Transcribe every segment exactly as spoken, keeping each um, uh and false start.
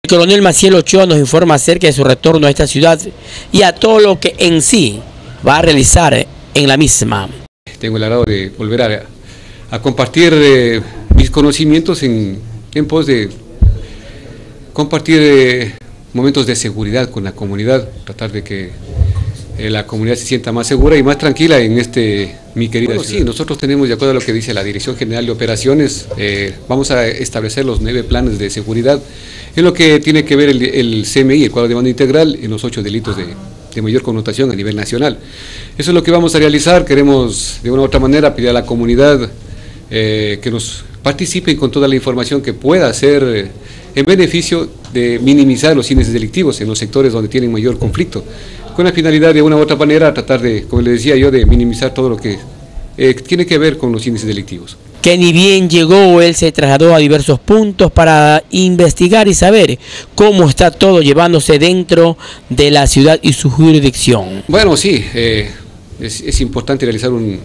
El coronel Maciel Ochoa nos informa acerca de su retorno a esta ciudad y a todo lo que en sí va a realizar en la misma. Tengo el agrado de volver a, a compartir eh, mis conocimientos en, en pos de compartir eh, momentos de seguridad con la comunidad, tratar de que eh, la comunidad se sienta más segura y más tranquila en este, mi querida bueno, ciudad. Sí, nosotros tenemos, de acuerdo a lo que dice la Dirección General de Operaciones, eh, vamos a establecer los nueve planes de seguridad en lo que tiene que ver el, el C M I, el cuadro de mando integral, en los ocho delitos de, de mayor connotación a nivel nacional. Eso es lo que vamos a realizar. Queremos de una u otra manera pedir a la comunidad eh, que nos participen con toda la información que pueda ser eh, en beneficio de minimizar los índices delictivos en los sectores donde tienen mayor conflicto, con la finalidad de una u otra manera tratar de, como les decía yo, de minimizar todo lo que eh, tiene que ver con los índices delictivos. Que ni bien llegó, él se trasladó a diversos puntos para investigar y saber cómo está todo llevándose dentro de la ciudad y su jurisdicción. Bueno, sí, eh, es, es importante realizar un,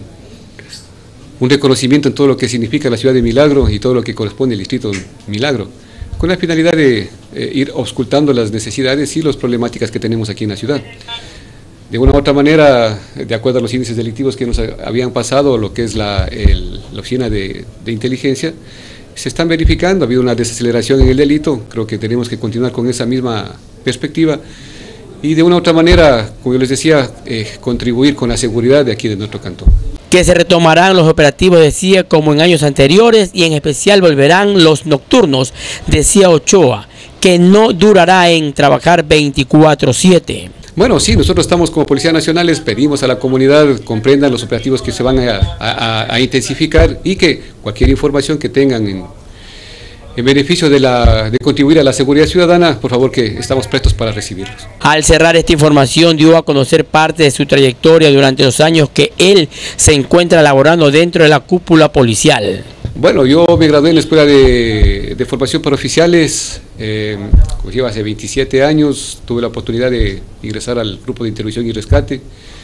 un reconocimiento en todo lo que significa la ciudad de Milagro y todo lo que corresponde al distrito de Milagro, con la finalidad de eh, ir auscultando las necesidades y las problemáticas que tenemos aquí en la ciudad. De una u otra manera, de acuerdo a los índices delictivos que nos habían pasado, lo que es la, el, la oficina de, de inteligencia, se están verificando, ha habido una desaceleración en el delito, creo que tenemos que continuar con esa misma perspectiva y de una u otra manera, como yo les decía, eh, contribuir con la seguridad de aquí de nuestro cantón. Que se retomarán los operativos, decía, como en años anteriores y en especial volverán los nocturnos, decía Ochoa, que no durará en trabajar veinticuatro siete. Bueno, sí, nosotros estamos como Policía Nacionales, pedimos a la comunidad comprendan los operativos que se van a, a, a intensificar y que cualquier información que tengan en, en beneficio de, la, de contribuir a la seguridad ciudadana, por favor que estamos prestos para recibirlos. Al cerrar esta información dio a conocer parte de su trayectoria durante los años que él se encuentra laborando dentro de la cúpula policial. Bueno, yo me gradué en la Escuela de, de Formación para Oficiales, eh, como llevo hace veintisiete años, tuve la oportunidad de ingresar al Grupo de Intervención y Rescate.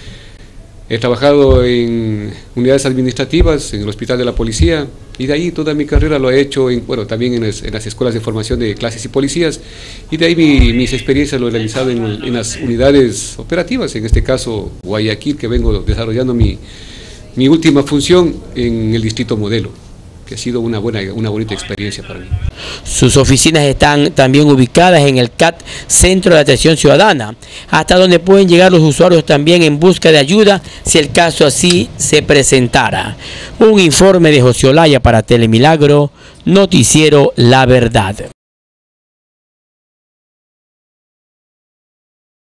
He trabajado en unidades administrativas, en el Hospital de la Policía, y de ahí toda mi carrera lo he hecho, en, bueno, también en las, en las escuelas de formación de clases y policías, y de ahí mi, mis experiencias lo he realizado en, en las unidades operativas, en este caso Guayaquil, que vengo desarrollando mi, mi última función en el Distrito Modelo, que ha sido una buena, una bonita experiencia para mí. Sus oficinas están también ubicadas en el C A T, Centro de Atención Ciudadana, hasta donde pueden llegar los usuarios también en busca de ayuda si el caso así se presentara. Un informe de José Olaya para Telemilagro, Noticiero La Verdad.